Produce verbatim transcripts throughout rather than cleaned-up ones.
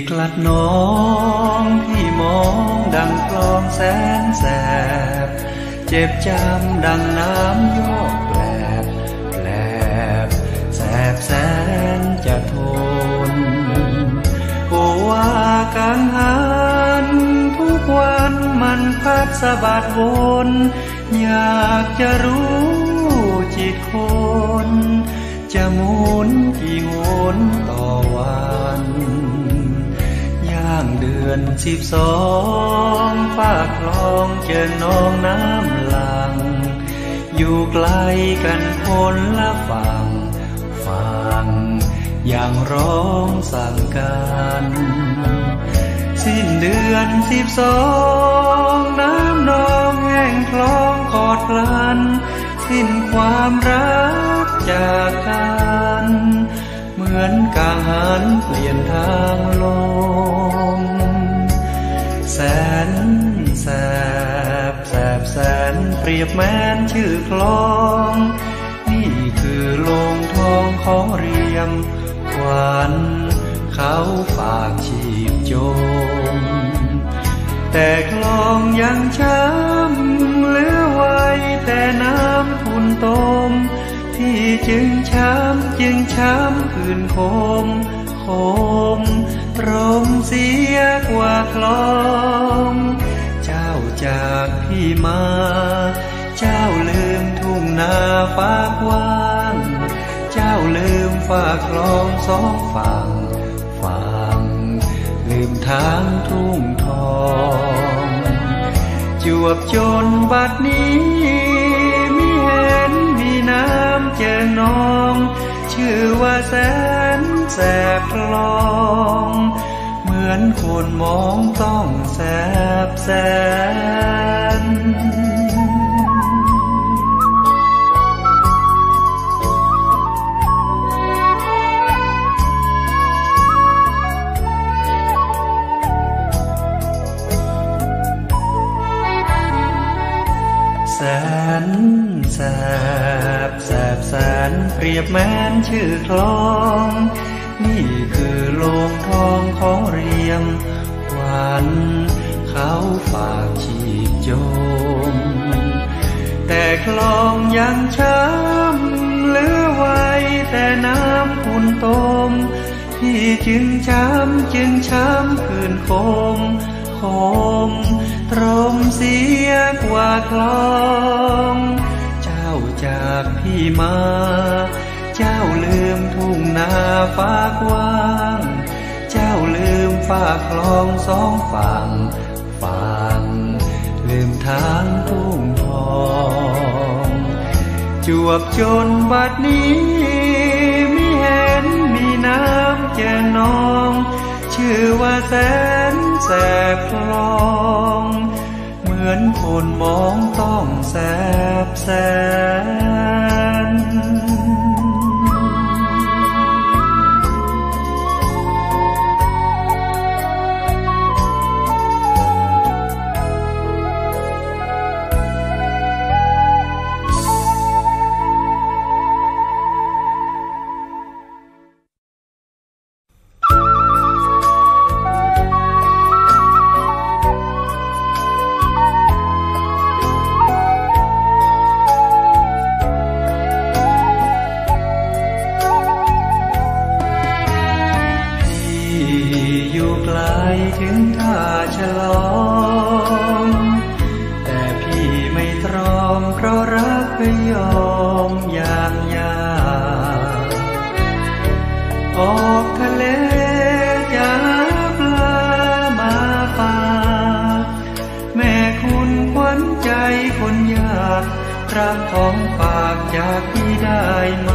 กลัดน้องพี่มองดังกลองแสนแสบเจ็บจำดังน้ำโยกแปลบแปลบแสบแสนจะทนโอว่ากังหันทุกวันมันพัดสะบัดวนอยากจะรู้จิตคนจะหมุนกี่หนต่อวันย่างเดือนสิบสองฝากคลองเจอน้องน้ำหลังอยู่ไกลกันคนละฝั่งฟังอย่างร้องสั่งกันสิ้นเดือนสิบสองน้ำนองแห้งคลองขอดพลันสิ้นความรักจากกันเหมือนกางหันเปลี่ยนทางลมแสนแสบแสบแสนเปรียบแม้นชื่อคลองนี่คือโลงทองของเรียมควันเขาฝากชีพโจมแต่คลองยังช้ำเหลือไว้แต่น้ำทุนตมที่จึงช้ำจึงช้ำคืนคมคมรมเสียกว่าคลองเจ้าจากพี่มาเจ้าลืมทุ่งนาฟ้ากว้างเจ้าลืมฝากคลองสองฝั่งฝั่งลืมทางทุ่งทองจวบจนบัดนี้มิเห็นมีน้ำเจอน้องชื่อว่าแสนแสบคลองเหมือนคนมองต้องแสบแสนแสนแสบแสบแสนเปรียบแม้นชื่อคลองนี่คือโลงทองของเรียมควันเขาฝากชีพโจมแต่คลองยังช้ำเหลือไว้แต่น้ำขุ่นตมที่จึงช้ำจึงช้ำคืนคมคมตรมเสียกว่าคลองเจ้าจากพี่มาเจ้าลืมทุ่งนาฟ้ากว้างเจ้าลืมฝากคลองสองฝั่งฝั่งลืมทางทุ่งทองจวบจนบัดนี้มิเห็นมีน้ำเจอน้องชื่อว่าแสนแสบคลองเหมือนคนมองต้องแสบแสนถึงท่าฉลองแต่พี่ไม่ตรอมเพราะรักก็ยอมอย่างยากออกทะเลจะปลามาฝากแม่คุณขวัญใจคนยากรับของฝากจากพี่ได้ไหม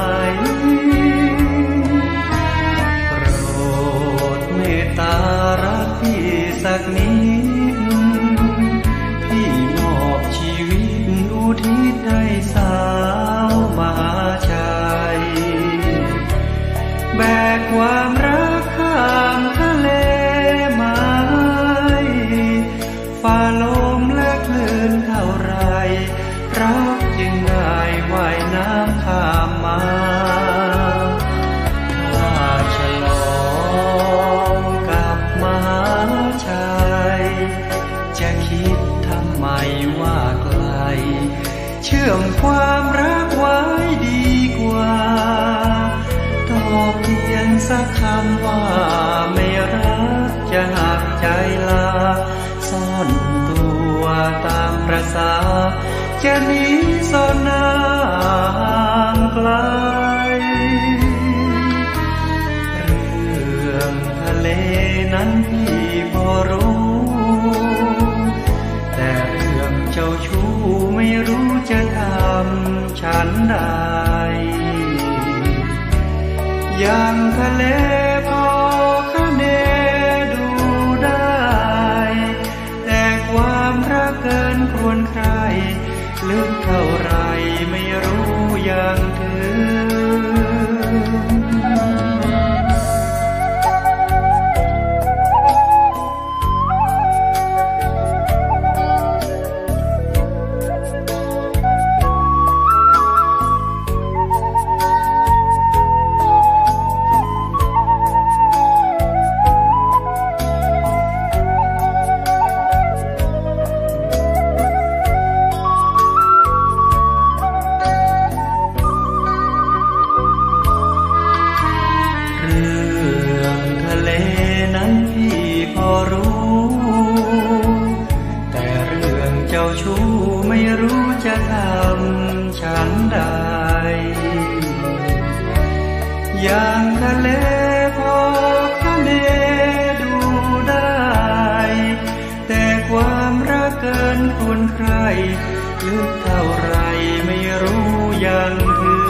ตารักพี่สักนิดพี่มอบชีวิตอุทิศให้สาวมหาชัยแบกความรักข้ามทะเลมาฝ่าลมและคลื่นเท่าไรรักจึงได้ว่ายน้ำข้ามมาถ้าฉลองการื่องความรักไว้ดีกว่าตอบเพียงสักคำว่าไม่รักจะหักใจลาซ่อนตัวตามประสาจะหนีซ่อนหน้าห่างไกลเรื่องทะเลนั้นพี่พอรู้แต่เรื่องเจ้าชู้ไม่รู้จะทำฉันใดอย่างทะเลพอคะเนดูได้แต่ความรักเกินควรใครลึกเท่าไรไม่รู้อย่างเธออย่างทะเลพอคะเนดูได้แต่ความรักเกินควรใครลึกเท่าไรไม่รู้อย่างเธอ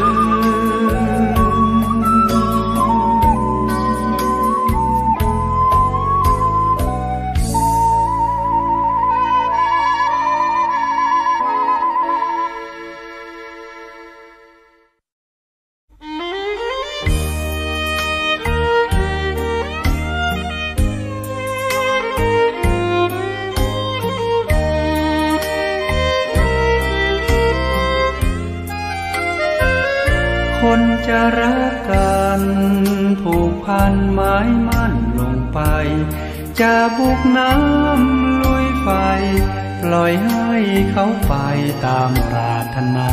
คนจะรักกันผูกพันหมายมั่นลงไปจะบุกน้ำลุยไฟปล่อยให้เขาไปตามปรารถนา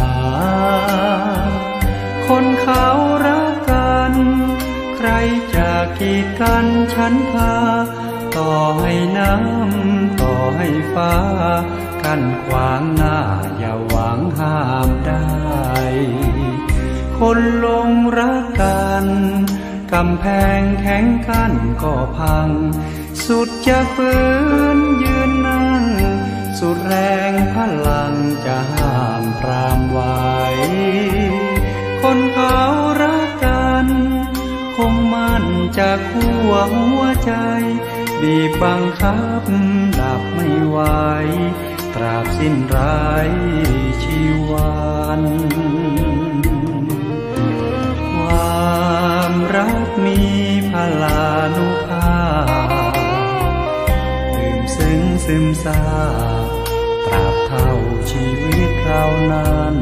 คนเขารักกันใครจะกีดกันฉันพาต่อให้น้ำต่อให้ฟ้ากั้นขวางหน้าอย่าหวังห้ามได้คนลงรักกันกำแพงแข็งกั้นก็พังสุดจะฝืนยืนนั่งสุดแรงพลังจะห้ามปรามไว้คนเขารักกันคงมั่นจะคั่วหัวใจบีบบังคับดับไม่ไหวตราบสิ้นไรชีวันความรักมีพลานุภาพดื่มซึ้งซึมซาตราบเท่าชีวิตเรานั้น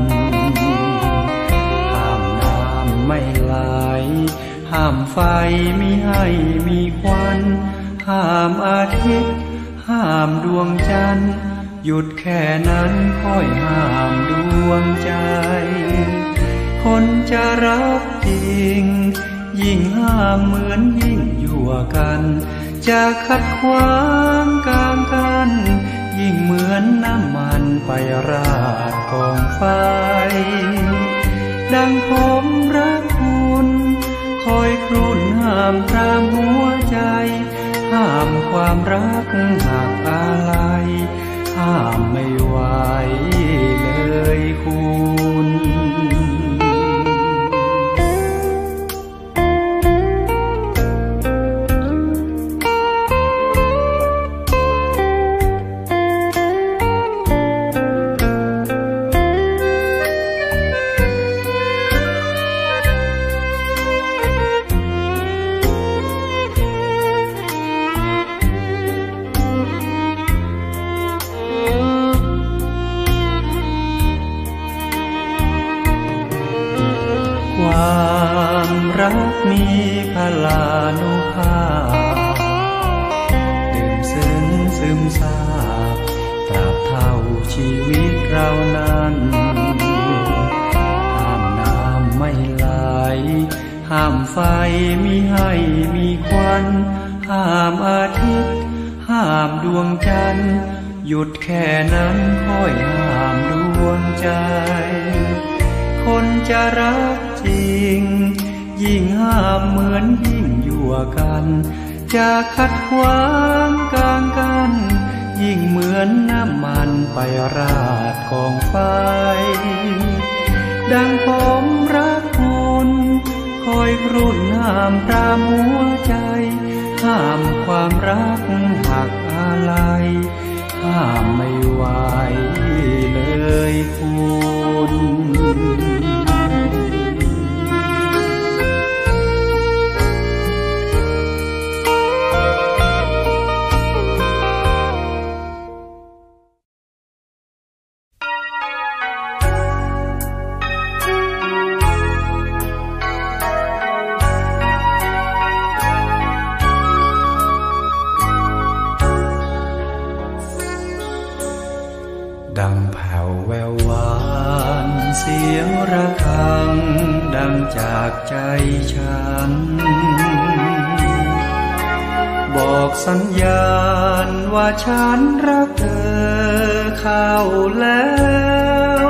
ห้ามน้ำไม่ไหลห้ามไฟมิให้มีควันห้ามอาทิตย์ห้ามดวงจันทร์หยุดแค่นั้นค่อยห้ามดวงใจคนจะรักจริงยิ่งห้ามเหมือนยิ่งยั่วกันจะขัดขวางกลางกันยิ่งเหมือนน้ำมันไปราดกองไฟดังผมรักคุณคอยครุ่นห้ามปรามหัวใจห้ามความรักหักอะไรห้ามไม่ไหวเลยคุณความรักมีพลานุภาพดื่มซึ้งซึมซาบตราบเท่าชีวิตเรานั้นห้ามไฟมิให้มีควันห้ามอาทิตย์ห้ามดวงจันทร์หยุดแค่นั้นค่อยห้ามดวงใจคนจะรักจริงยิ่งห้ามเหมือนยิ่งยั่วกันจะขัดขวางกลางกันยิ่งเหมือนน้ำมันไปราดกองไฟดังผมรักคุณคอยกรุ่นห้ามปรามหัวใจห้ามความรักหักอะไรห้ามไม่ไหวเลยคุณดังแผ่วแววหวานเสียงระฆังดังจากใจฉันบอกสัญญาณว่าฉันรักเธอเข้าแล้ว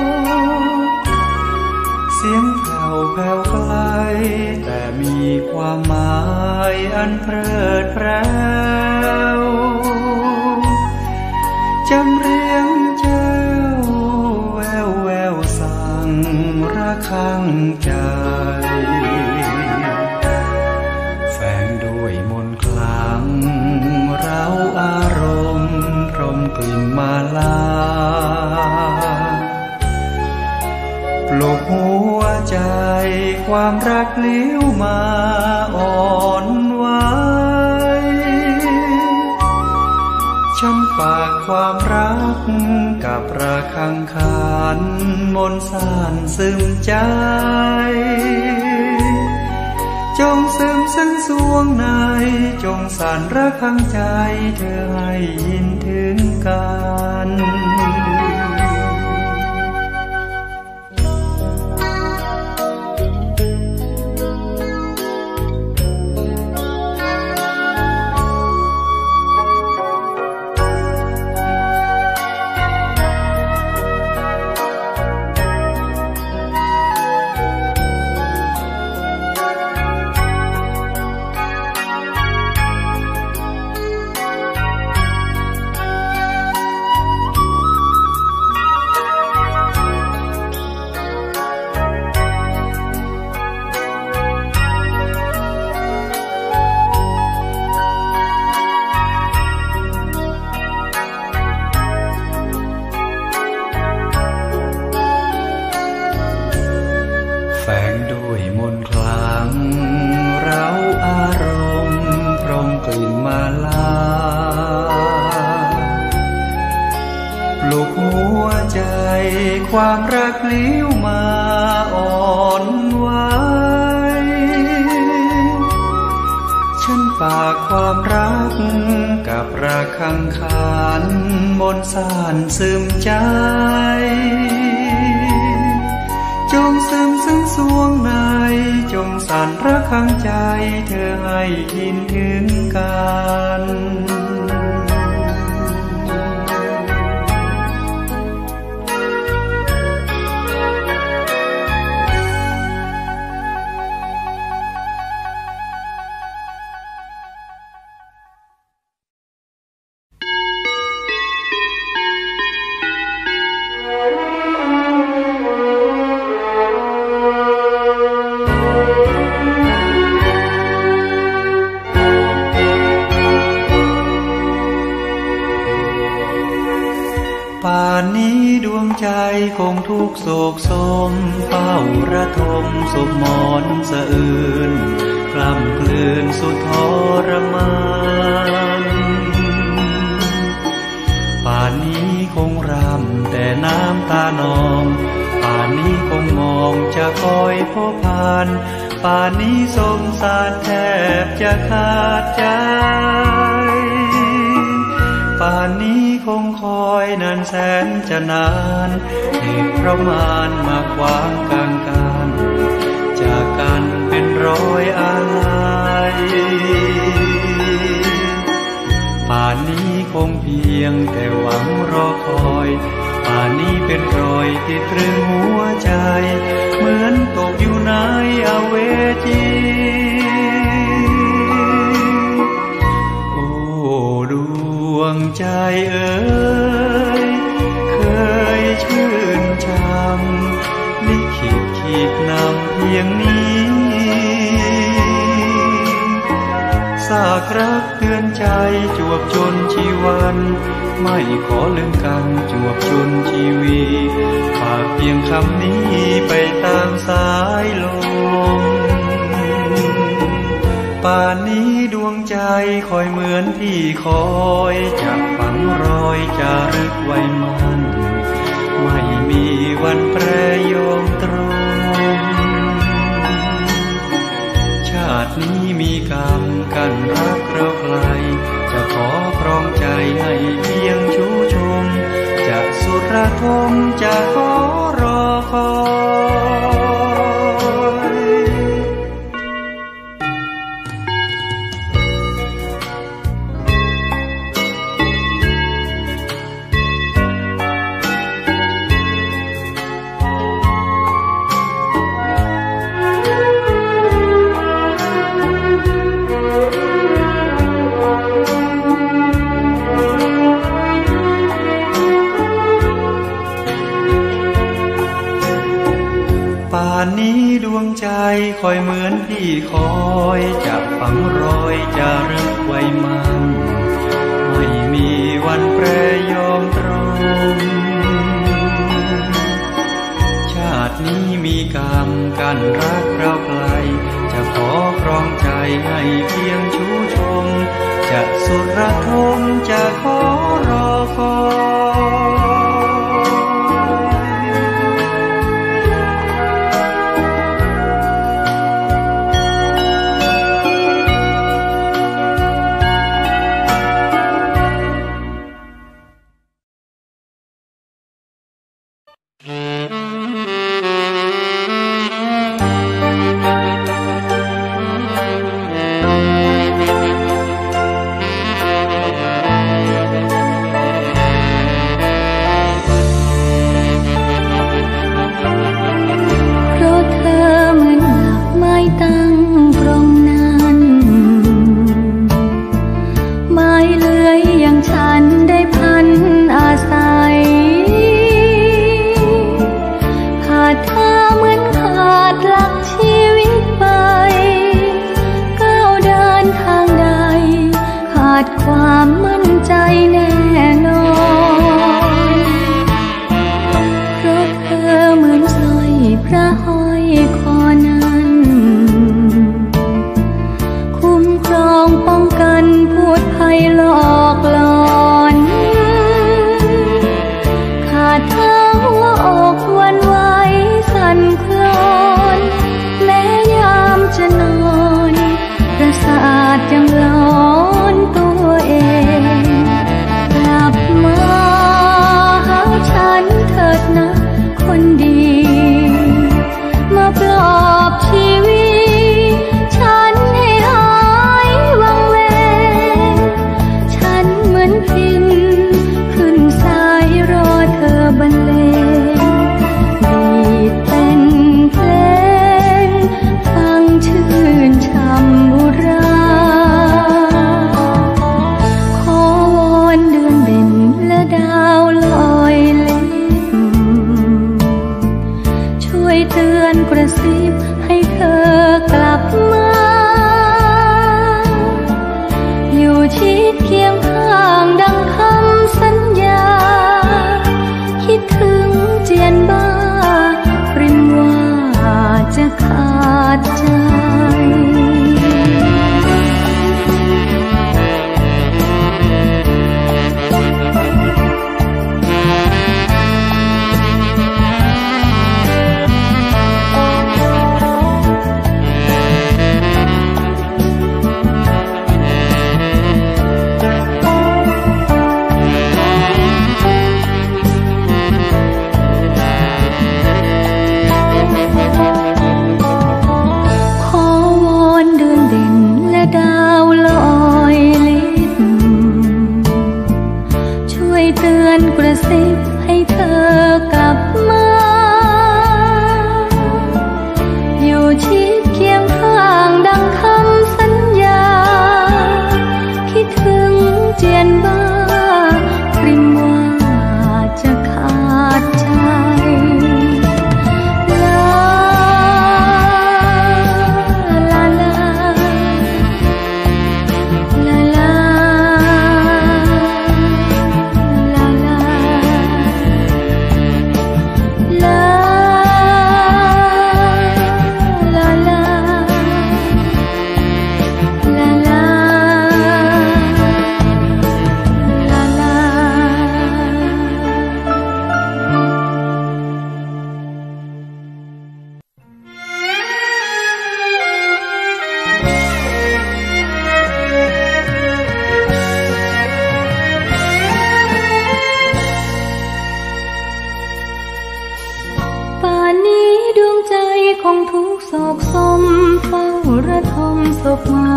เสียงแผ่วแผ่วไกลแต่มีความหมายอันเพลิดเพลินจำเรียงเจ้าแววแววสั่งระฆังใจแฝงด้วยมนต์คลังเราอารมณ์พรมกลิ่นมาลาปลุกหัวใจความรักเลี้ยวมาอ่อนไหวฉันฝากความรักกับระฆังขานมนต์ซ่านซึมใจจงซึมซึ้งสวงในจงสั่นระฆังใจเธอให้ยินถึงกันแฝงด้วยมนต์คลังเราอารมณ์พรมกลิ่นมาลาปลุกหัวใจความรักเลี้ยวมาอ่อนไหวฉันฝากความรักกับระฆังขานมนต์ซ่านซึมใจจงซึมซึ้งสวงในจงสั่นระฆังใจเธอให้ยินถึงกันป่านนี้ดวงใจคงทุกโศกโศมเฝ้าระทมศพหมอนสะอื้นกล้ำกลืนสุดทรมานป่านนี้คงรำแต่น้ำตานองป่านนี้คงมองจะคอยพบผ่านป่านนี้สงสารแทบจะขาดใจป่านนี้คงคอยนานแสนจะนานเหตุเพราะมารมาขวางกลางกันจากกันเป็นอยอาลัยป่านนี้คงเพียงแต่หวังรอคอยป่านนี้เป็นรอยที่ตรึงหัวใจเหมือนตกอยู่ในอเวจีโอ้ดวงใจเอ๋ยเคยชื่นชมลิขิตขีดนำเพียงนี้ซากรักเตือนใจจวบจนชีวันไม่ขอลืมกันจวบจนชีวีฝากเพียงคำนี้ไปตามสายลมป่านนี้ดวงใจคอยเหมือนที่คอยจะฝังรอยจารึกไว้มันไม่มีวันแปรยอมตรงชาตินี้มีกรรมกันรักเราไกลจะขอครองใจให้เพียงชูชมจะสุดระทมจะขอรอคอยป่านนี้ดวงใจคอยเหมือนที่คอยจะฝังรอยจะรึกไว้มันไม่มีวันแปรยอมตรงชาตินี้มีกรรมกันรักเราไกลจะขอครองใจให้เพียงชูชมจะสุดระทมจะขอรอคอยความมั่นใจแน่นอนเพราะเธอเหมือนสร้อยพระห้อยคอนั้นคุ้มครองป้องกันพูดภัยหลอกหลอนขาดเธอหัวอกวันไหวสั่นคลอนแม้ยามจะนอนประสาทยังหลอนตัวเองกลับมาหาฉันเถิดนะคนดีมาปลอบชีวิตฉันให้หายวังเวงฉั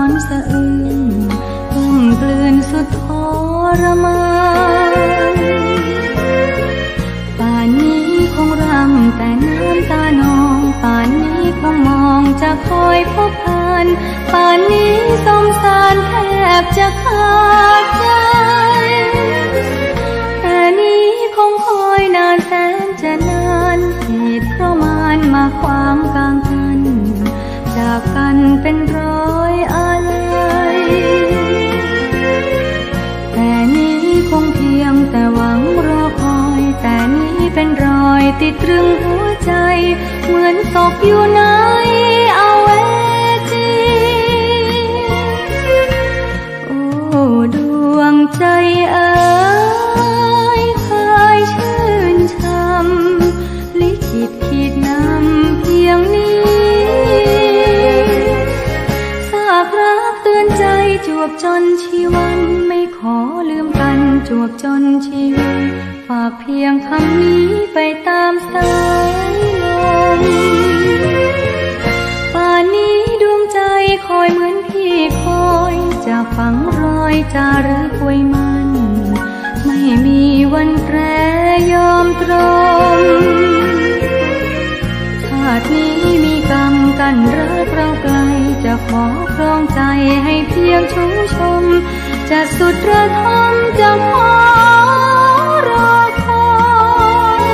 อนสะอื้นกล้ำกลืนสุดทรมานป่านนี้คงรำแต่น้ำตานองป่านนี้คงมองจะคอยพบผ่านป่านนี้สงสารแทบจะขาดใจแต่นี้คงคอยนานแสนจะนานเหตุเพราะมารมาขวางกลางกันจากกันเป็นร้อยอะไรแต่นี้คงเพียงแต่หวังรอคอยแต่นี้เป็นรอยติดตรึงหัวใจเหมือนตกอยู่ในอเวจีโอ้ดวงใจเอ๋ยเคยชื่นช่ำลิขิตขีดนำเพียงนี้ฝากรักเตือนใจจวบจนชีวันไม่ขอลืมกันจวบจนชีวิตฝากเพียงคำนี้ไปตามสายลมป่านนี้ดวงใจคอยเหมือนพี่คอยจะฝังรอยจารึกไว้มันไม่มีวันแปรยอมตรงชาตินี้มีกรรมกันรักเราไกลจะขอครองใจให้เพียงชูชมจะสุดระทมจะขอรอคอย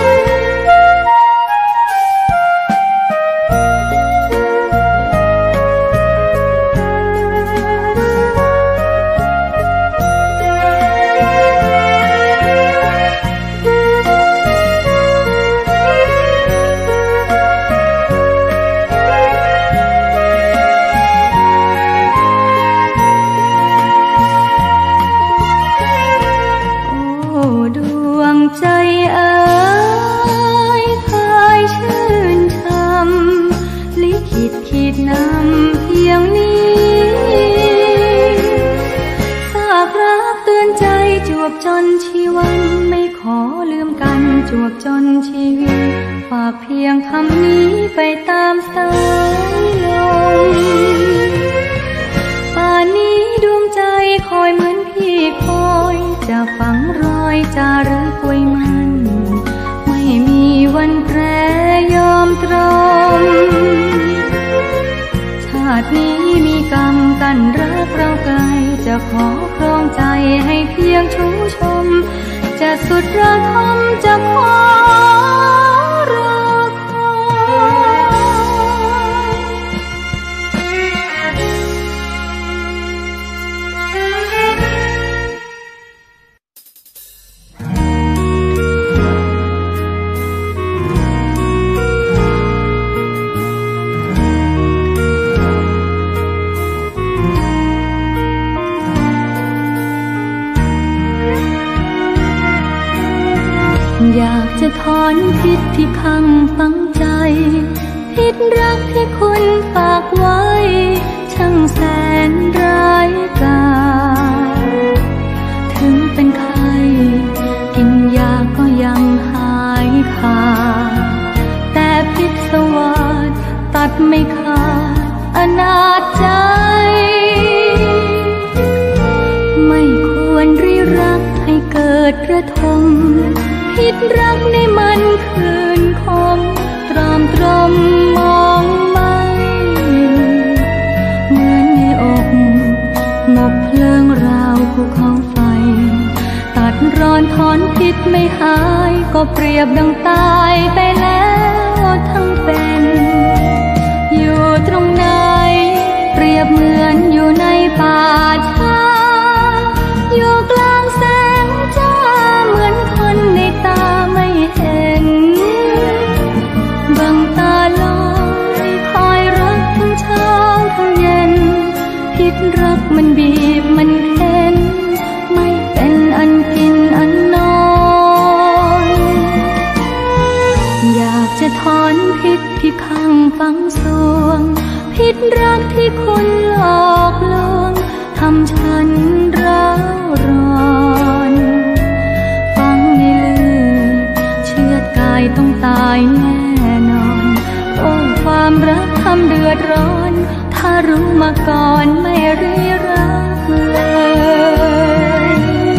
ใจเอ๋ยเคยชื่นช่ำลิขิตขีดนำเพียงนี้ฝากรักเตือนใจจวบจนชีวันไม่ขอลืมกันจวบจนชีวิตฝากเพียงคำนี้ไปตามสายลมป่านนี้ดวงใจคอยเหมือนพี่คอยจะฝังรอยจารึกไว้มันไม่มีวันแปรยอมตรงชาตินี้มีกรรมกันรักเราไกลจะขอครองใจให้เพียงชูชมจะสุดระทมจะขอรอคอยากจะถอนพิษที่ขังฝังใจพิษรักที่คุณฝากไว้ช่างแสนร้ายกาจถึงเป็นไข้กินยาก็ยังหายขาดแต่พิษสวาสตัดไม่ขาดอนาจใจไม่ควรริรักให้เกิดระทมพิษรักในมันคืนคมตรอมตรมมองไม่เหมือนในอกหมกเพลิงราวภูเขาไฟตัดร้อนถอนพิษไม่หายก็เปรียบดังตายไปแล้วทั้งเป็นอยู่ตรงไหนเปรียบเหมือนอยู่ในป่าช้าอยู่กลางแสงจ้าเหมือนคนในตาไม่เห็นบังตาลอยคอยรักทั้งเช้าทั้งเย็นพิษรักมันบีบมันเค้นไม่เป็นอันกินอันนอนอยากจะถอนพิษที่ขังฝังสวงพิษรักที่คุณหลอกลวงทำฉันร้าวร้อนฟังในลือเชือดกายต้องตายแน่นอนโอ้ความรักทำเดือดร้อนทารู้มาก่อนไม่รีรักเลย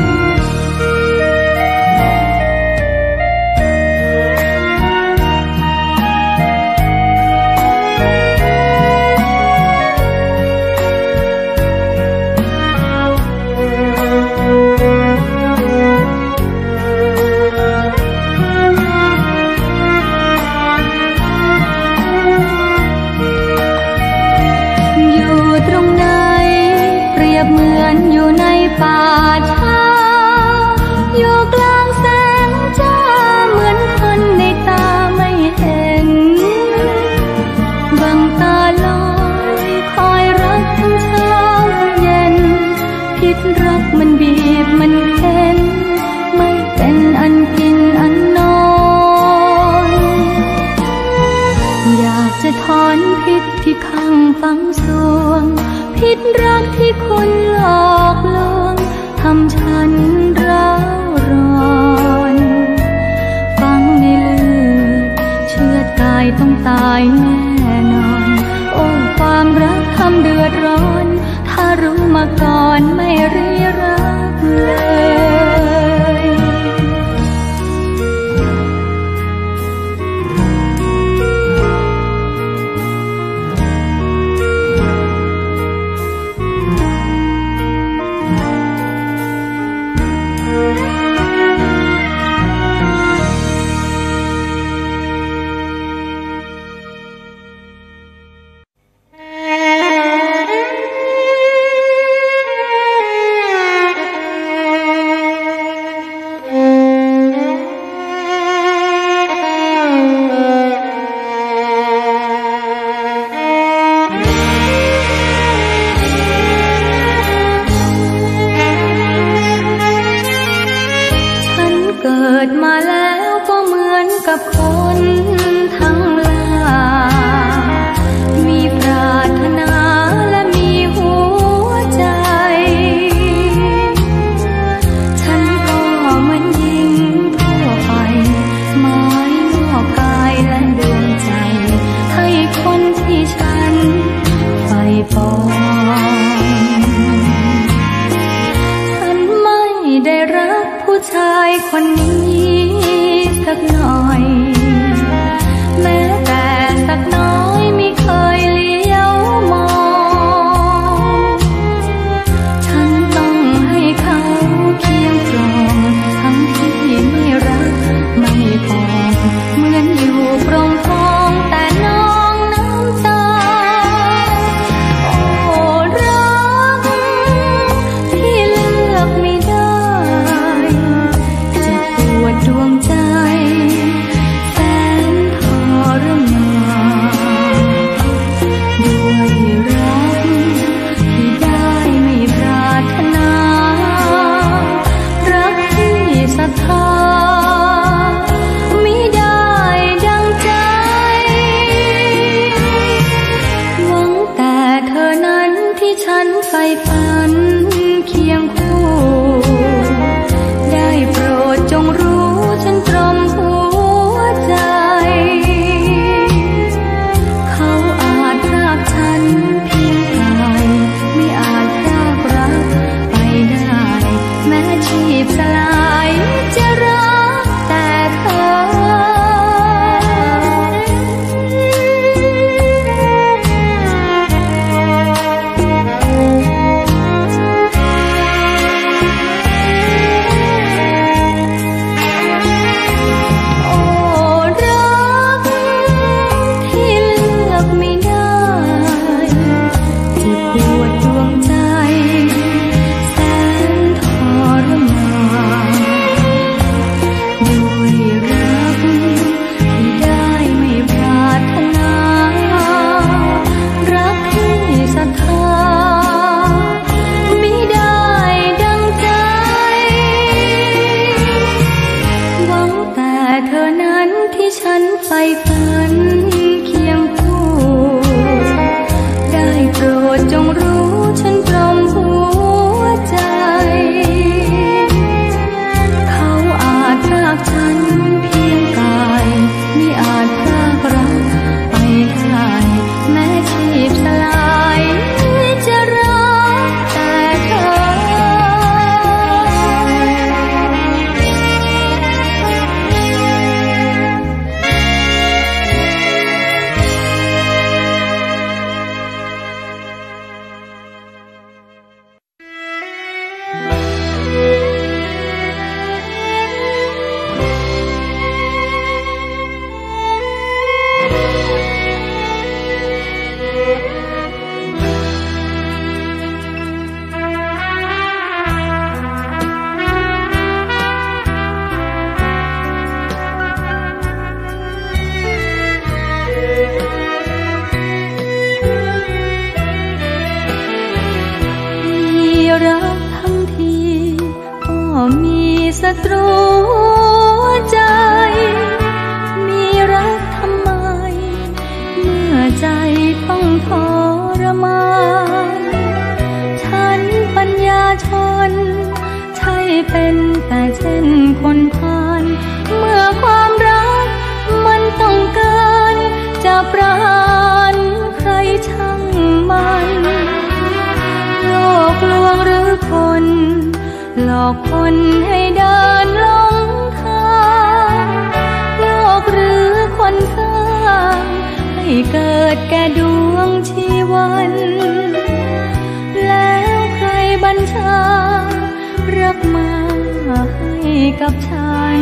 เหมือนอยู่ในป่าช้าอยู่กลางแสงจ้าเหมือนคนในตาไม่เห็นบังตาลอยคอยรักทั้งเช้าเย็นพิษรักมันบีบมันเค้นไม่เป็นอันกินอันนอนอยากจะถอนพิษที่ข้างฝังสวงพิษรักที่คุณหลอกลวงทำฉันร้าวร้อนฟังในเลือดเชือดกายต้องตายแน่นอนโอ้ความรักทำเดือดร้อนถ้ารู้มาก่อนไม่รีรักเลยเกิดมาแล้วก็เหมือนกับคนทั้งหลายมีปรารถนาและมีหัวใจฉันก็เหมือนหญิงทั่วไปหมายมั่วกายและดวงใจให้คนที่ฉันใฝ่ฝันฉันไม่ได้รักผู้ชายคนนี้สักหน่อยแม้แต่สักน้อยไม่เคยเลี้ยวมองฉันต้องให้เขาเคียงครองทั้งที่ไม่รักไม่พอเหมือนอยู่ปรมท้องแต่น้องน้ำตาโอ้รักที่เลือกไม่ได้ดวงใจแสนทรมานด้วยรักที่ได้ไม่ปรารถนารักที่ศรัทธามิได้ดังใจหวังแต่เธอนั้นที่ฉันใฝ่ฝันเคียงคู่ได้โปรดจงรู้ฉันตรมหัวใจเขาอาจพรากฉันเพียงกายไม่อาจพรากรักไปได้แม้ชีพสลายจะรักแต่เธอศัตรูใจมีรักทำไมเมื่อใจต้องทรมานฉันปัญญาชนใช่เป็นแต่เช่นคนพาลเมื่อความรักมันต้องการจะประหารใครช่างมันโลกลวงหรือคนหลอกคนให้เดินหลงทางโลกหรือคนสร้างให้เกิดแก่ดวงชีวันแล้วใครบัญชารักมาให้กับฉัน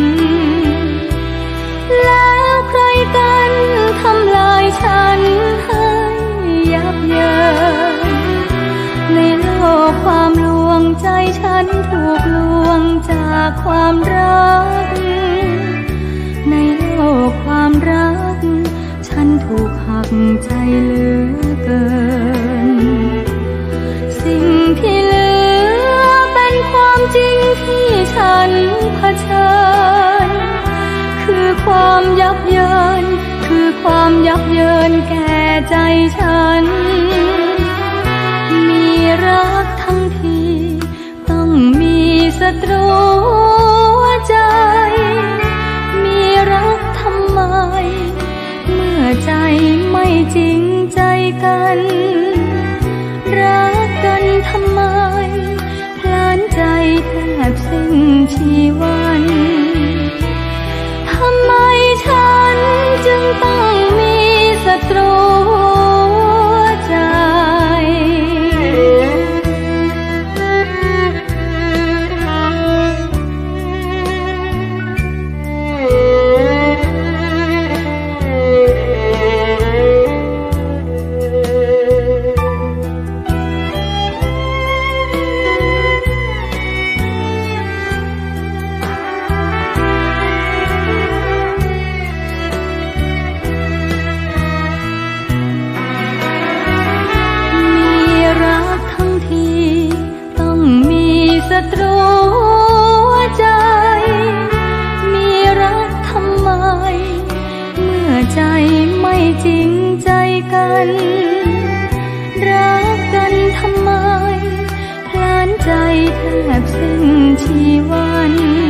แล้วใครกันทำลายฉันให้ยับเยินในโลกความลวงใจฉันถูกลวงจากความรักในโลกความรักฉันถูกหักใจเหลือเกินสิ่งที่เหลือเป็นความจริงที่ฉันเผชิญคือความยับเยินคือความยับเยินแก่ใจฉันมีรักทั้งทีต้องมีศัตรูใจมีรักทำไมเมื่อใจไม่จริงใจกันรักกันทำไมพลานใจแทบสิ้นชีวันทำไมฉันจึงต้องมีศัตรูใจศัตรูใจมีรักทำไมเมื่อใจไม่จริงใจกันรักกันทำไมพลานใจแทบสิ้นชีวัน